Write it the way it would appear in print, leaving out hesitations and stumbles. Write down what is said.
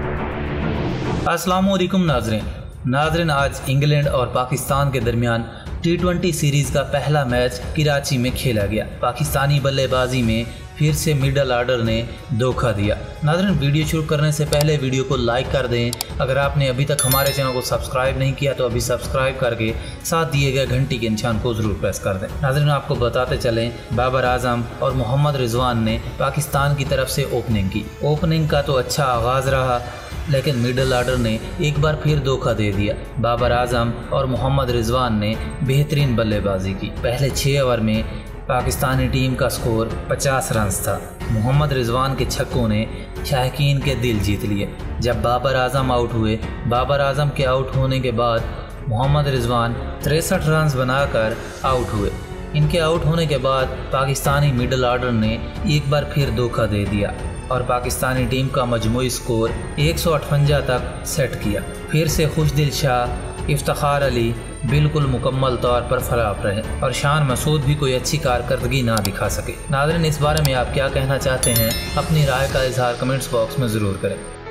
अस्सलाम वालेकुम नाज़रीन, आज इंग्लैंड और पाकिस्तान के दरमियान T20 सीरीज़ का पहला मैच कराची में खेला गया। पाकिस्तानी बल्लेबाजी में फिर से मिडल ऑर्डर ने धोखा दिया। नाज़रीन, वीडियो शुरू करने से पहले वीडियो को लाइक कर दें। अगर आपने अभी तक हमारे चैनल को सब्सक्राइब नहीं किया तो अभी सब्सक्राइब करके साथ दिए गए घंटी के निशान को ज़रूर प्रेस कर दें। नाज़रीन, आपको बताते चलें, बाबर आजम और मोहम्मद रिजवान ने पाकिस्तान की तरफ से ओपनिंग की। ओपनिंग का तो अच्छा आगाज़ रहा, लेकिन मिडल ऑर्डर ने एक बार फिर धोखा दे दिया। बाबर आजम और मोहम्मद रिजवान ने बेहतरीन बल्लेबाजी की। पहले 6 ओवर में पाकिस्तानी टीम का स्कोर 50 रन था। मोहम्मद रिजवान के छक्कों ने शायकीन के दिल जीत लिए। जब बाबर आजम आउट हुए, बाबर आजम के आउट होने के बाद मोहम्मद रिजवान 63 रन बनाकर आउट हुए। इनके आउट होने के बाद पाकिस्तानी मिडल ऑर्डर ने एक बार फिर धोखा दे दिया और पाकिस्तानी टीम का मजमूई स्कोर 158 तक सेट किया। फिर से खुशदिल शाह, इफ्तिखार अली बिल्कुल मुकम्मल तौर पर फराब रहे और शान मसूद भी कोई अच्छी कारकर्दगी ना दिखा सके। नाज़रीन, इस बारे में आप क्या कहना चाहते हैं? अपनी राय का इजहार कमेंट्स बॉक्स में ज़रूर करें।